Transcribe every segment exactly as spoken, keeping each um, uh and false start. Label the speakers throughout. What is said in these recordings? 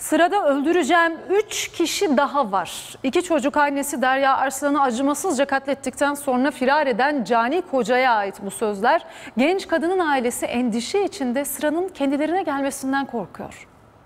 Speaker 1: Sırada öldüreceğim üç kişi daha var. İki çocuk annesi Derya Arslan'ı acımasızca katlettikten sonra firar eden cani kocaya ait bu sözler. Genç kadının ailesi endişe içinde sıranın kendilerine gelmesinden korkuyor.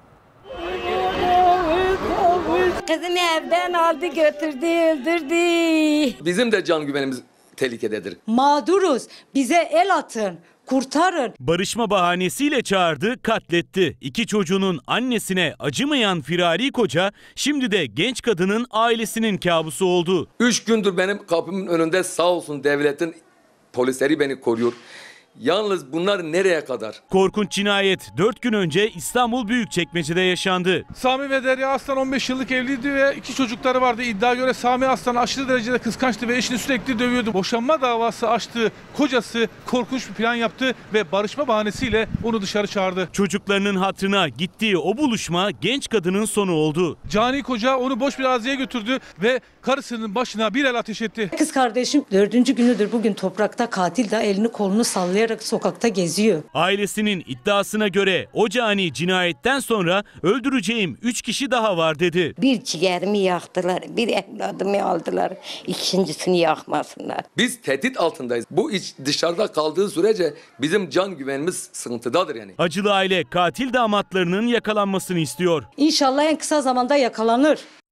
Speaker 2: Kızımı evden aldı, götürdü, öldürdü.
Speaker 3: Bizim de can güvenimiz tehlikededir.
Speaker 2: Mağduruz, bize el atın. Kurtarın.
Speaker 4: Barışma bahanesiyle çağırdı, katletti. İki çocuğunun annesine acımayan firari koca şimdi de genç kadının ailesinin kabusu oldu.
Speaker 3: Üç gündür benim kapımın önünde sağ olsun devletin polisleri beni koruyor. Yalnız bunlar nereye kadar?
Speaker 4: Korkunç cinayet dört gün önce İstanbul Büyükçekmece'de yaşandı.
Speaker 5: Sami ve Derya Arslan on beş yıllık evliydi ve iki çocukları vardı. İddiaya göre Sami Arslan aşırı derecede kıskançtı ve eşini sürekli dövüyordu. Boşanma davası açtığı kocası korkunç bir plan yaptı ve barışma bahanesiyle onu dışarı çağırdı.
Speaker 4: Çocuklarının hatırına gittiği o buluşma genç kadının sonu oldu.
Speaker 5: Cani koca onu boş bir araziye götürdü ve karısının başına bir el ateş etti.
Speaker 2: Kız kardeşim dördüncü günüdür bugün toprakta, katil de elini kolunu sallayarak sokakta geziyor.
Speaker 4: Ailesinin iddiasına göre o cani cinayetten sonra öldüreceğim üç kişi daha var dedi.
Speaker 6: Bir ciğerimi yaktılar, bir evladımı aldılar, ikincisini yakmasınlar.
Speaker 3: Biz tehdit altındayız. Bu iç dışarıda kaldığı sürece bizim can güvenimiz sıkıntıdadır yani.
Speaker 4: Acılı aile katil damatlarının yakalanmasını istiyor.
Speaker 2: İnşallah en kısa zamanda yakalanır.